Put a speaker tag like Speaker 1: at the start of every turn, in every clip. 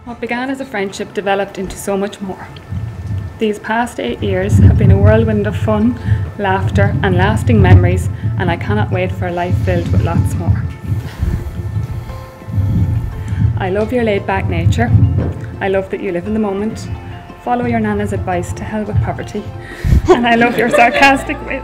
Speaker 1: What began as a friendship developed into so much more. These past 8 years have been a whirlwind of fun, laughter and lasting memories, and I cannot wait for a life filled with lots more. I love your laid-back nature. I love that you live in the moment. Follow your nana's advice to hell with poverty. And I love your sarcastic wit.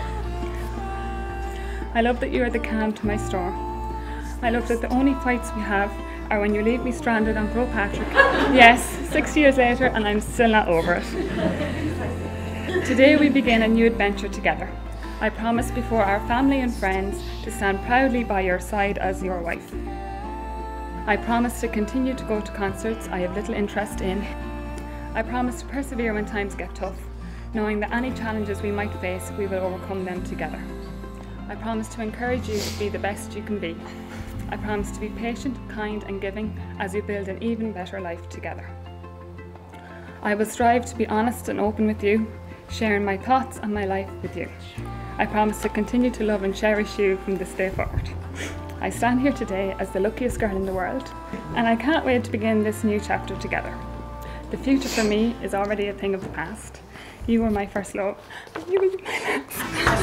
Speaker 1: I love that you are the calm to my storm. I love that the only fights we have are when you leave me stranded on Croagh Patrick. Yes, 6 years later and I'm still not over it. Today we begin a new adventure together. I promise before our family and friends to stand proudly by your side as your wife. I promise to continue to go to concerts I have little interest in. I promise to persevere when times get tough, knowing that any challenges we might face, we will overcome them together. I promise to encourage you to be the best you can be. I promise to be patient, kind and giving as we build an even better life together. I will strive to be honest and open with you, sharing my thoughts and my life with you. I promise to continue to love and cherish you from this day forward. I stand here today as the luckiest girl in the world, and I can't wait to begin this new chapter together. The future for me is already a thing of the past. You were my first love, and you will be my last.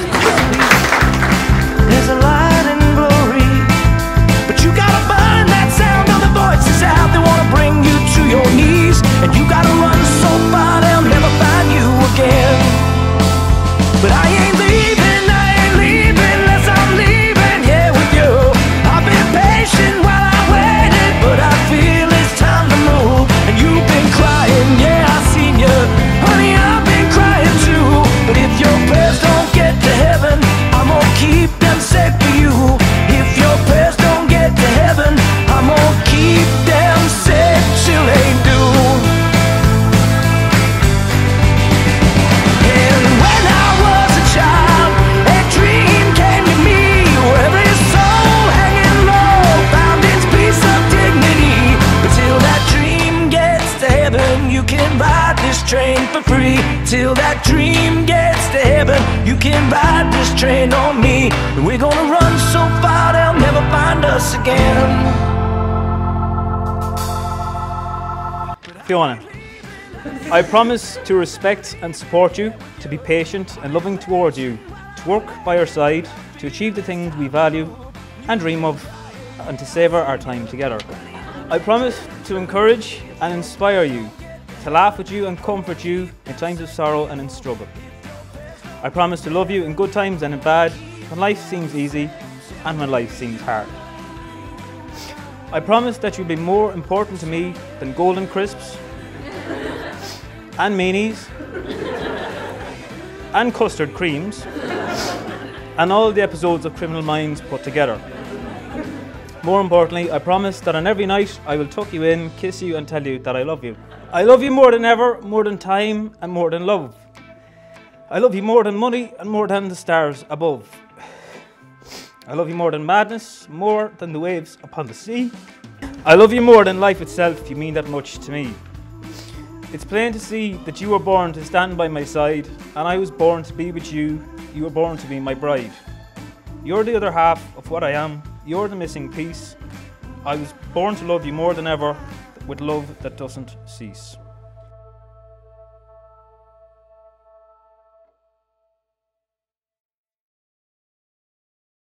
Speaker 2: There's a light and glory, but you gotta burn that sound of the voices out. They wanna bring you to your knees, and you gotta run so far they'll never find you again. But I ain't leaving unless I'm leaving here with you. I've been patient while I waited, but I feel it's time to move. And you've been crying, yeah, I seen you. Honey, I've been crying too. But if your prayers don't get to heaven, I'm gonna keep them safe for you. If your prayers don't get to heaven, I'm gonna keep them safe till they do. And when I was a child, a dream came to me, where every soul hanging low found its piece of dignity. But till that dream gets to heaven, you can ride this train for free. Till that dream gets to heaven, you can ride this train on me. And we're gonna run so far they'll never find us again.
Speaker 3: Fiona, I promise to respect and support you, to be patient and loving towards you, to work by your side, to achieve the things we value and dream of, and to savour our time together. I promise to encourage and inspire you, to laugh with you and comfort you in times of sorrow and in struggle. I promise to love you in good times and in bad, when life seems easy and when life seems hard. I promise that you'll be more important to me than golden crisps and meanies and custard creams and all the episodes of Criminal Minds put together. More importantly, I promise that on every night I will tuck you in, kiss you and tell you that I love you. I love you more than ever, more than time and more than love. I love you more than money and more than the stars above. I love you more than madness, more than the waves upon the sea. I love you more than life itself, you mean that much to me. It's plain to see that you were born to stand by my side, and I was born to be with you. You were born to be my bride. You're the other half of what I am. You're the missing piece. I was born to love you more than ever, with love that doesn't cease.